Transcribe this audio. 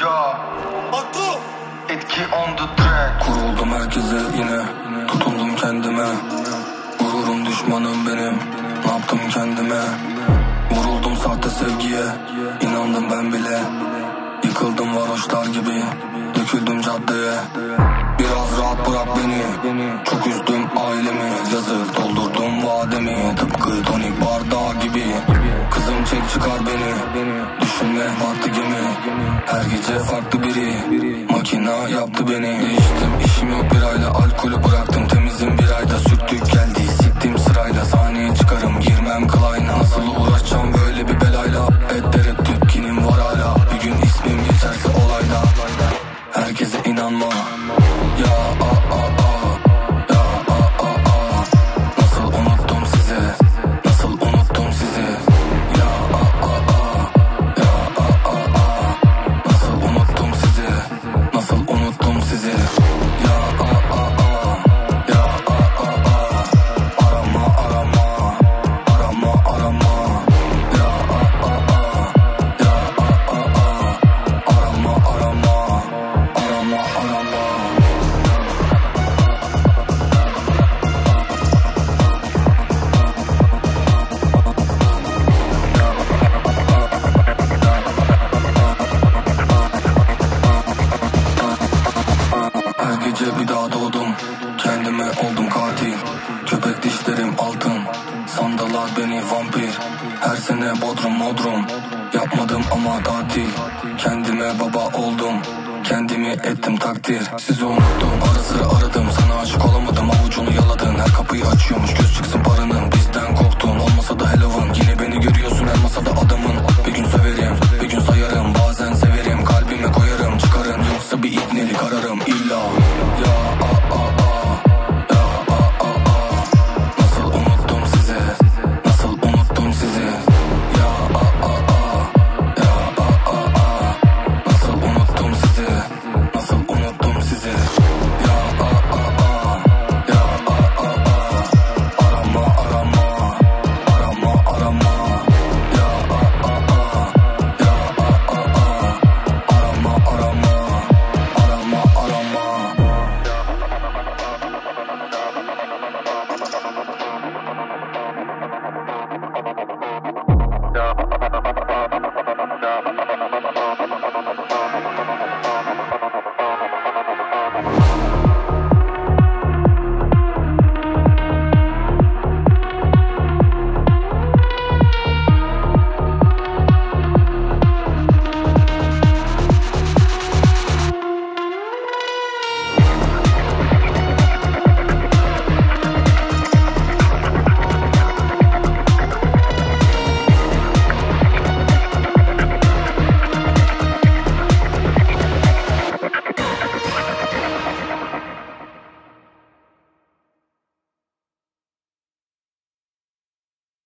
Ya Batu Etki on the track. Kuruldum herkese yine, tutundum kendime. Gururum düşmanım benim, ne yaptım kendime. Vuruldum sahte sevgiye, inandım ben bile. Yıkıldım varoşlar gibi, döküldüm caddeye. Biraz rahat bırak beni, çok üzdüm ailemi. Yazık doldurdum vademi, tıpkı tonik bardağı gibi. Kızım çek çıkar beni, düşünme battı gemi. Her gece farklı biri, makina yaptı beni. Değiştim işim yok bir ayda, alkolü bıraktım temizim bir ayda. Sürttük geldi siktim sırayla, sahneye çıkarım girmem kılayına. Nasıl uğraşacağım böyle bir belayla, ettereddüt kinim var hala. Bir gün ismim geçerse olayda, herkese inanma. Ya ya nasıl unuttum sizi, nasıl unuttum sizi. Ya ya nasıl unuttum sizi, nasıl unuttum sizi. Ya ya arama arama arama arama. Ya arama arama arama arama. Her gece bir daha doğdum, kendime oldum katil. Köpek dişlerim altın, sandılar beni vampir. Her sene bodrum modrum, yapmadım ama tatil. Kendime baba oldum, kendimi ettim takdir. Sizi unuttum, ara sıra aradım, sana aşık olamadım. Avucunu yaladın, her kapıyı açıyormuş, göz çıksın paranın. Bizden korktun, olmasa da Halloween. Yine beni görüyorsun, her masada adamın. Bir gün söverim, bir gün sayarım, bazen severim. Kalbime koyarım, çıkarım, yoksa bir ibnelik ararım illa.